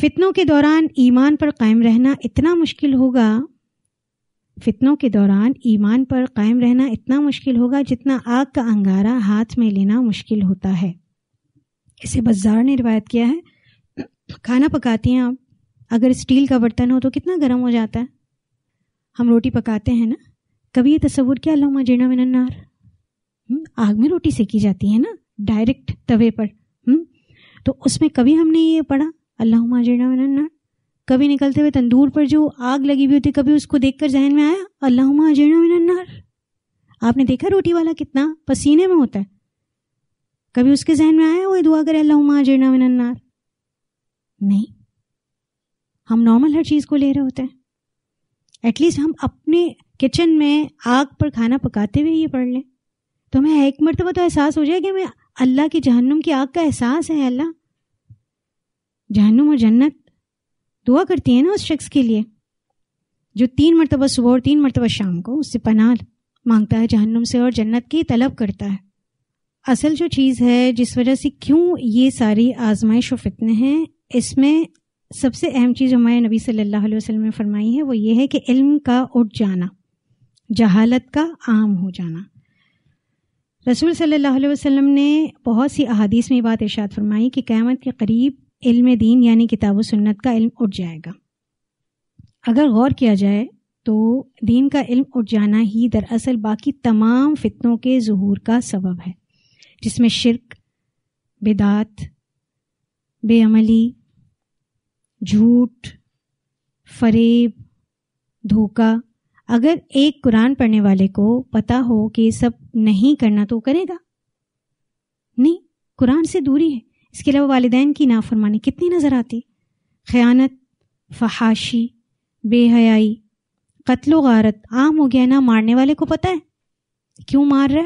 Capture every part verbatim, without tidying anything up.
فتنوں کے دوران ایمان پر قائم رہنا اتنا مشکل ہوگا فتنوں کے دوران ایمان پر قائم رہنا اتنا مشکل ہوگا جتنا آگ کا انگارہ ہاتھ میں لینا مشکل ہوتا ہے. اسے بزار نے روایت کیا ہے. کھانا پکاتی ہیں آپ, اگر اسٹیل کا برتن ہو تو کتنا گرم ہو جاتا ہے. ہم روٹی پکاتے ہیں نا, کبھی یہ تصور کیا اللہم اجرنا من النار, آگ میں روٹی سیکی جاتی ہے نا ڈائریکٹ توے پر, تو اس میں کبھی ہم نے یہ پڑھا اللہم اجرنا من النار؟ کبھی نکلتے ہوئے تندور پر جو آگ لگی ہوئی ہوتی کبھی اس کو دیکھ کر ذہن میں آیا اللہم اجرنا من النار؟ آپ نے دیکھا روٹی والا کتنا پسینے میں ہوتا ہے, کبھی اس کے ذہن میں آیا وہ دعا کرے اللہم اجرنا من النار؟ نہیں. ہم نارمل ہر چیز کو لے رہے ہوتے ہیں. ایٹ لیسٹ ہم اپنے کچن میں آگ پر کھانا پکاتے ہوئے یہ پڑھ لیں تو ہمیں ایک مرتبہ تو احساس ہو جائے کہ ہمیں اللہ کی جہنم کی آگ کا احساس ہے. اللہ جہنم اور جنت دعا کرتی ہے نا اس شخص کے لیے جو تین مرتبہ صبح اور تین مرتبہ شام کو اس سے پناہ مانگتا ہے جہنم سے اور جنت کی طلب کرتا ہے. اصل جو چیز ہے جس وجہ سے کیوں یہ ساری آزمائش و فتنے ہیں, اس میں سب سے اہم چیز ہمارے نبی صلی اللہ علیہ وسلم نے فرمائی ہے وہ یہ ہے کہ علم کا اٹھ جانا, جہالت کا عام ہو جانا. رسول صلی اللہ علیہ وسلم نے بہت سی احادیث میں یہ بات ارشاد فرمائی کہ قیامت کے قریب علم دین یعنی کتاب و سنت کا علم اٹھ جائے گا. اگر غور کیا جائے تو دین کا علم اٹھ جانا ہی دراصل باقی تمام فتنوں کے ظہور کا سبب ہے, جس میں شرک, بدعت, بے عملی, جھوٹ, فریب, دھوکہ. اگر ایک قرآن پڑھنے والے کو پتہ ہو کہ یہ سب نہیں کرنا تو کرے گا نہیں, قرآن سے دوری ہے. اس کے علاوہ والدین کی نافرمانی کتنی نظر آتی, خیانت, فحاشی, بے حیائی, قتل و غارت عام ہو گیا. نہ مارنے والے کو پتہ ہے کیوں مار رہا ہے,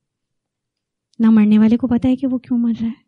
نہ مرنے والے کو پتہ ہے کہ وہ کیوں مر رہا ہے.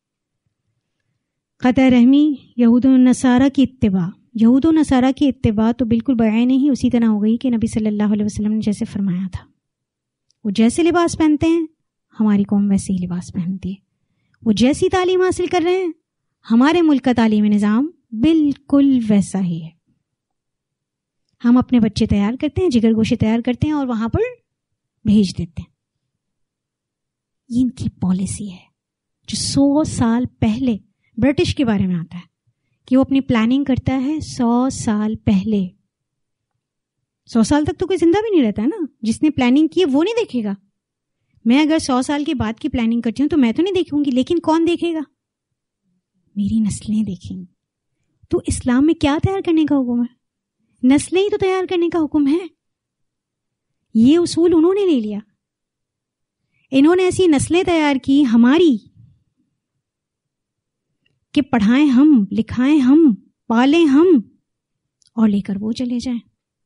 قطع رحمی, یہود و نصارہ کی اتباع. یہود و نصارہ کی اتباع تو بالکل بعین ہی اسی طرح ہو گئی کہ نبی صلی اللہ علیہ وسلم نے جیسے فرمایا تھا. وہ جیسے لباس پہنتے ہیں ہماری قوم ویسے ہی لباس پہنتی ہے. وہ جیسی تعلیم حاصل کر رہے ہیں ہمارے ملک کا تعلیمی نظام بالکل ویسا ہی ہے. ہم اپنے بچے تیار کرتے ہیں, جگر گوشے تیار کرتے ہیں اور وہاں پر بھیج دیتے ہیں. یہ ان کی پالیسی ہے جو سو سال پہلے برٹش کے بارے میں آتا ہے کہ وہ اپنی پلاننگ کرتا ہے سو سال پہلے. سو سال تک تو کوئی زندہ بھی نہیں رہتا ہے نا. جس نے پلاننگ کی ہے وہ نہیں دیکھے گا. میں اگر سو سال کے بعد کی پلاننگ کرتی ہوں تو میں تو نہیں دیکھوں گی, لیکن کون دیکھے گا؟ میری نسلیں دیکھیں گی. تو اسلام میں کیا تیار کرنے کا حکم ہے؟ نسلیں ہی تو تیار کرنے کا حکم ہے. یہ اصول انہوں نے لے لیا. انہوں نے ایسی نسلیں تیار کی ہماری کہ پڑھائیں ہم, لکھائیں ہم, پالیں ہم اور لے کر وہ چلے جائیں.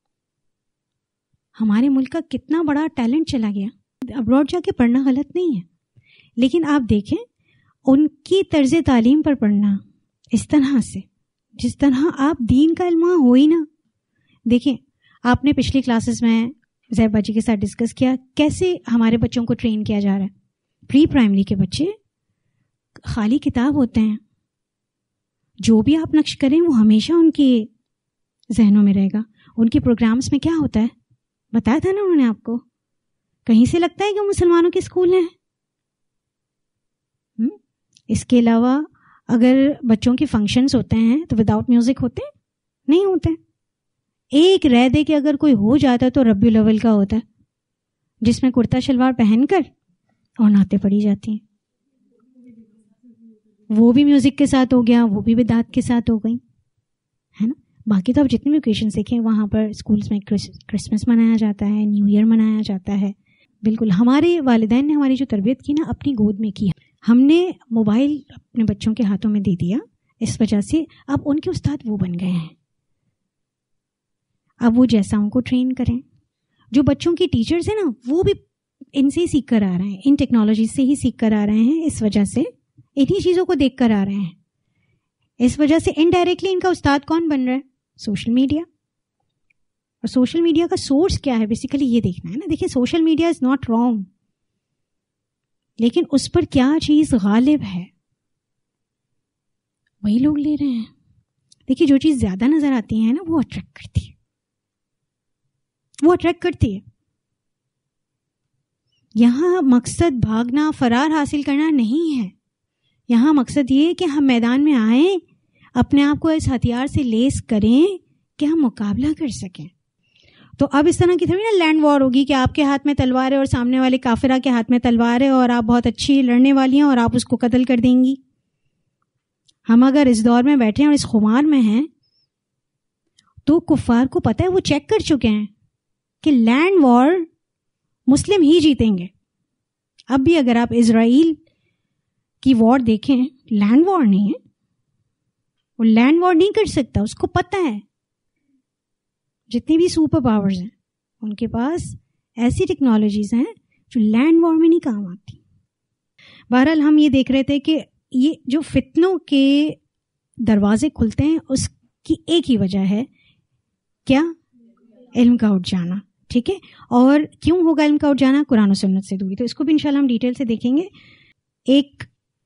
ہمارے ملک کا کتنا بڑا ٹیلنٹ چلا گیا. ابراڈ جا کے پڑھنا غلط نہیں ہے, لیکن آپ دیکھیں ان کی طرز تعلیم پر پڑھنا اس طرح سے جس طرح آپ دین کا علم ہو ہی نا. دیکھیں آپ نے پچھلی کلاسز میں زیب باجی کے ساتھ ڈسکس کیا کیسے ہمارے بچوں کو ٹرین کیا جا رہا ہے. پری پرائمری کے بچے خالی کتاب ہوتے ہیں, جو بھی آپ نقش کریں وہ ہمیشہ ان کے ذہنوں میں رہے گا. ان کے پروگرامز میں کیا ہوتا ہے بتایا تھا نا انہوں نے آپ کو. کہیں سے لگتا ہے کہ وہ مسلمانوں کے اسکول ہیں. اس کے علاوہ اگر بچوں کے فنکشنز ہوتے ہیں تو وداؤٹ میوزک ہوتے ہیں؟ نہیں ہوتے. ایک رہ دے کہ اگر کوئی ہو جاتا ہے تو ربیع الاول کا ہوتا ہے, جس میں کرتا شلوار پہن کر اور نعتیں پڑھی جاتی ہیں. وہ بھی میوزک کے ساتھ ہو گیا, وہ بھی بدعت کے ساتھ ہو گئی ہے نا. باقی تو آپ جتنے بھی اوکیشنز دیکھیں وہاں پر اسکولس میں کرسمس منایا جاتا ہے, نیو ایئر منایا جاتا ہے. بالکل ہمارے والدین نے ہماری جو تربیت کی نا اپنی گود میں کی. ہم نے موبائل اپنے بچوں کے ہاتھوں میں دے دیا, اس وجہ سے اب ان کے استاد وہ بن گئے ہیں. اب وہ جیسا ان کو ٹرین کریں. جو بچوں کی ٹیچرز ہیں نا وہ بھی ان سے ہی سیکھ کر آ رہے ہیں, ان ٹیکنالوجی سے ہی سیکھ کر آ رہے ہیں. اس وجہ سے انہی چیزوں کو دیکھ کر آ رہے ہیں. اس وجہ سے انڈائریکٹلی ان کا استاد کون بن رہا ہے؟ Social media. اور سوشل میڈیا کا سورس کیا ہے بیسیکلی یہ دیکھنا ہے نا. دیکھیں social media is not wrong, لیکن اس پر کیا چیز غالب ہے وہی لوگ لے رہے ہیں. دیکھیے جو چیز زیادہ نظر آتی ہے نا وہ اٹریکٹ کرتی ہے، وہ اٹریکٹ کرتی ہے. یہاں مقصد بھاگنا فرار حاصل کرنا نہیں ہے، یہاں مقصد یہ ہے کہ ہم میدان میں آئیں، اپنے آپ کو اس ہتھیار سے لیس کریں کہ ہم مقابلہ کر سکیں. تو اب اس طرح کی تھوڑی نا لینڈ وار ہوگی کہ آپ کے ہاتھ میں تلوار ہے اور سامنے والے کافرہ کے ہاتھ میں تلوار ہے اور آپ بہت اچھی لڑنے والی ہیں اور آپ اس کو قتل کر دیں گی. ہم اگر اس دور میں بیٹھے ہیں اور اس خمار میں ہیں تو کفار کو پتہ ہے، وہ چیک کر چکے ہیں کہ لینڈ وار مسلم ہی جیتیں گے. اب بھی اگر آپ اسرائیل کی وار دیکھیں، لینڈ وار نہیں ہے، وہ لینڈ وار نہیں کر سکتا، اس کو پتہ ہے. جتنی بھی سپر پاورز ہیں ان کے پاس ایسی ٹیکنالوجیز ہیں جو لینڈ وار میں نہیں کام آتی. بہرحال ہم یہ دیکھ رہے تھے کہ یہ جو فتنوں کے دروازے کھلتے ہیں اس کی ایک ہی وجہ ہے، کیا؟ علم کا اٹھ جانا. ٹھیک ہے، اور کیوں ہوگا علم کا اٹھ جانا؟ قرآن و سنت سے دوری. تو اس کو بھی انشاءاللہ ہم ڈیٹیل سے دیکھیں گے. ایک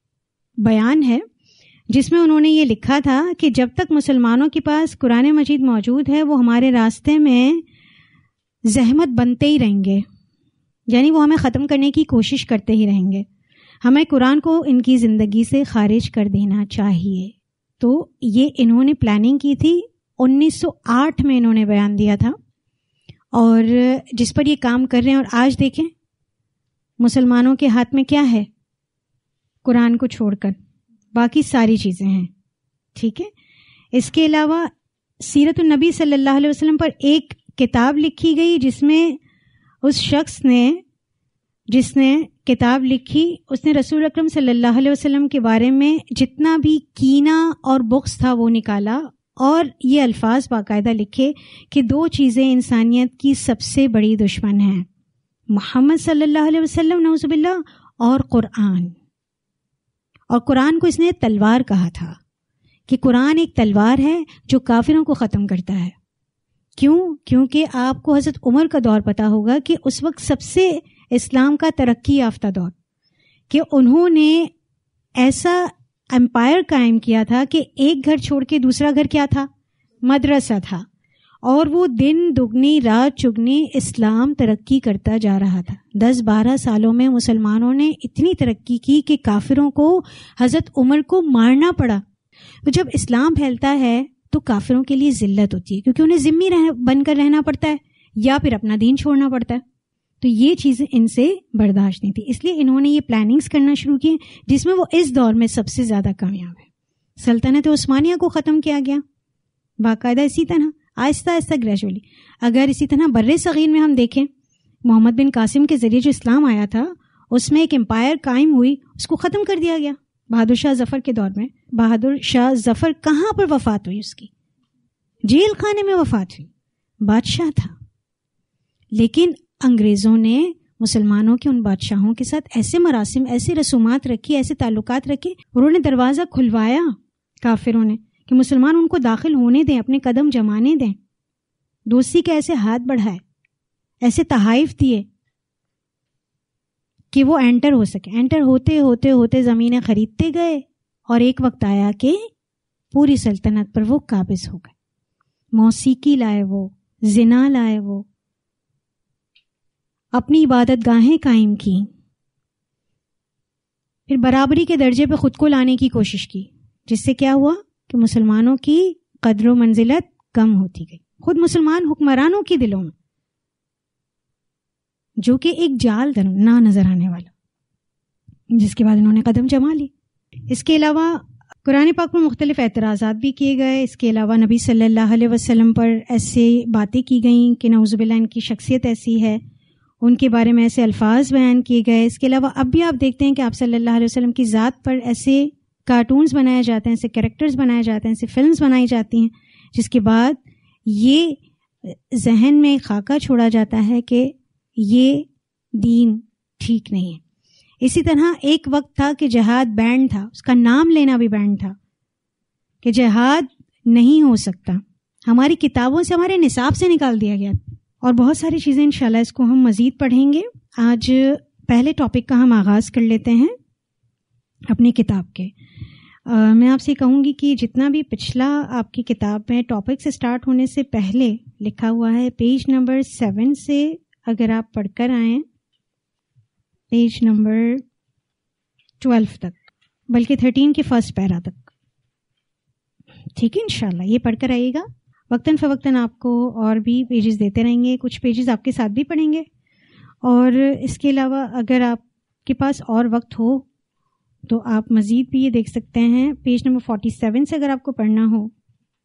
بیان ہے جس میں انہوں نے یہ لکھا تھا کہ جب تک مسلمانوں کے پاس قرآن مجید موجود ہے وہ ہمارے راستے میں زحمت بنتے ہی رہیں گے، یعنی وہ ہمیں ختم کرنے کی کوشش کرتے ہی رہیں گے. ہمیں قرآن کو ان کی زندگی سے خارج کر دینا چاہیے. تو یہ انہوں نے پلاننگ کی تھی، انیس سو آٹھ میں انہوں نے بیان دیا تھا، اور جس پر یہ کام کر رہے ہیں. اور آج دیکھیں مسلمانوں کے ہاتھ میں کیا ہے؟ قرآن کو چھوڑ کر باقی ساری چیزیں ہیں. ٹھیک ہے، اس کے علاوہ سیرت النبی صلی اللہ علیہ وسلم پر ایک کتاب لکھی گئی جس میں اس شخص نے جس نے کتاب لکھی اس نے رسول اکرم صلی اللہ علیہ وسلم کے بارے میں جتنا بھی کینہ اور بغض تھا وہ نکالا، اور یہ الفاظ باقاعدہ لکھے کہ دو چیزیں انسانیت کی سب سے بڑی دشمن ہیں، محمد صلی اللہ علیہ وسلم نعوذ باللہ اور قرآن. اور قرآن کو اس نے تلوار کہا تھا کہ قرآن ایک تلوار ہے جو کافروں کو ختم کرتا ہے. کیوں؟ کیونکہ آپ کو حضرت عمر کا دور پتا ہوگا کہ اس وقت سب سے اسلام کا ترقی یافتہ دور، کہ انہوں نے ایسا امپائر قائم کیا تھا کہ ایک گھر چھوڑ کے دوسرا گھر کیا تھا؟ مدرسہ تھا. اور وہ دن دگنی رات چگنی اسلام ترقی کرتا جا رہا تھا. دس بارہ سالوں میں مسلمانوں نے اتنی ترقی کی کہ کافروں کو حضرت عمر کو مارنا پڑا. تو جب اسلام پھیلتا ہے تو کافروں کے لیے ذلت ہوتی ہے، کیونکہ انہیں ذمہ رہ بن کر رہنا پڑتا ہے یا پھر اپنا دین چھوڑنا پڑتا ہے. تو یہ چیزیں ان سے برداشت نہیں تھی، اس لیے انہوں نے یہ پلاننگز کرنا شروع کی جس میں وہ اس دور میں سب سے زیادہ کامیاب ہے. سلطنت عثمانیہ کو ختم کیا گیا باقاعدہ اسی طرح آہستہ آہستہ گریجولی. اگر اسی طرح بر صغیر میں ہم دیکھیں، محمد بن قاسم کے ذریعے جو اسلام آیا تھا اس میں ایک امپائر قائم ہوئی، اس کو ختم کر دیا گیا. بہادر شاہ ظفر کے دور میں بہادر شاہ ظفر کہاں پر وفات ہوئی؟ اس کی جیل خانے میں وفات ہوئی. بادشاہ تھا، لیکن انگریزوں نے مسلمانوں کے ان بادشاہوں کے ساتھ ایسے مراسم، ایسے رسومات رکھی، ایسے تعلقات رکھے، انہوں نے دروازہ کھلوایا کافروں نے کہ مسلمان ان کو داخل ہونے دیں، اپنے قدم جمانے دیں. دوستی کے ایسے ہاتھ بڑھائے، ایسے تحائف دیے کہ وہ انٹر ہو سکے. انٹر ہوتے ہوتے ہوتے زمینیں خریدتے گئے اور ایک وقت آیا کہ پوری سلطنت پر وہ قابض ہو گئے. موسیقی لائے، وہ زنا لائے، وہ اپنی عبادت گاہیں قائم کی، پھر برابری کے درجے پہ خود کو لانے کی کوشش کی، جس سے کیا ہوا کہ مسلمانوں کی قدر و منزلت کم ہوتی گئی. خود مسلمان حکمرانوں کے دلوں میں، جو کہ ایک جال نہ نظر آنے والا، جس کے بعد انہوں نے قدم جما لی. اس کے علاوہ قرآن پاک میں مختلف اعتراضات بھی کیے گئے. اس کے علاوہ نبی صلی اللہ علیہ وسلم پر ایسے باتیں کی گئیں کہ نعوذ باللہ ان کی شخصیت ایسی ہے، ان کے بارے میں ایسے الفاظ بیان کیے گئے. اس کے علاوہ اب بھی آپ دیکھتے ہیں کہ آپ صلی اللہ علیہ وسلم کی ذات پر ایسے کارٹونز بنائے جاتے ہیں، ایسے کریکٹرز بنائے جاتے ہیں، ایسے فلمز بنائی جاتی ہیں، جس کے بعد یہ ذہن میں خاکہ چھوڑا جاتا ہے کہ یہ دین ٹھیک نہیں ہے. اسی طرح ایک وقت تھا کہ جہاد بینڈ تھا، اس کا نام لینا بھی بینڈ تھا کہ جہاد نہیں ہو سکتا، ہماری کتابوں سے، ہمارے نصاب سے نکال دیا گیا. اور بہت ساری چیزیں انشاءاللہ اس کو ہم مزید پڑھیں گے. آج پہلے ٹاپک کا ہم آغاز کر لیتے ہیں اپنی کتاب کے. uh, میں آپ سے کہوں گی کہ جتنا بھی پچھلا آپ کی کتاب میں ٹاپکس اسٹارٹ ہونے سے پہلے لکھا ہوا ہے پیج نمبر سیون سے اگر آپ پڑھ کر آئیں پیج نمبر ٹویلو تک، بلکہ تھرٹین کے فرسٹ پیرا تک، ٹھیک ہے انشاءاللہ یہ پڑھ کر آئیے گا. وقتاً فوقتاً آپ کو اور بھی پیجز دیتے رہیں گے، کچھ پیجز آپ کے ساتھ بھی پڑھیں گے. اور اس کے علاوہ اگر آپ کے پاس اور وقت ہو تو آپ مزید بھی یہ دیکھ سکتے ہیں پیج نمبر فورٹی سیون سے اگر آپ کو پڑھنا ہو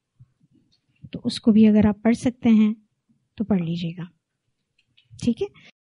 تو اس کو بھی اگر آپ پڑھ سکتے ہیں تو پڑھ لیجیے گا، ٹھیک ہے.